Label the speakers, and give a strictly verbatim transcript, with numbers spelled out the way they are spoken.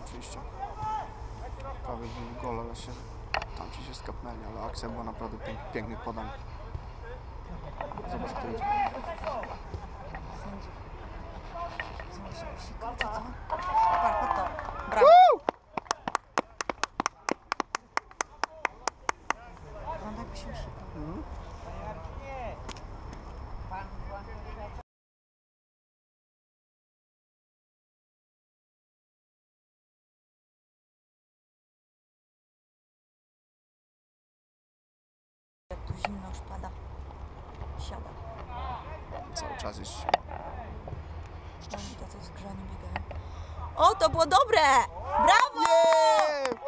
Speaker 1: oczywiście. Prawie był gol, ale się tam ci się skapnęli, ale akcja była naprawdę pięk, pięknych podań. Zobacz, kto idzie.
Speaker 2: Co się psika, czy co? Parko to. Brawo. On jakby się uszykał.
Speaker 1: Mhm.
Speaker 2: Jak tu zimno już pada. Siada.
Speaker 1: Cały czas jest.
Speaker 2: Oni tacy zgrzani biegają. O, to było dobre! Brawo!
Speaker 1: Yeah!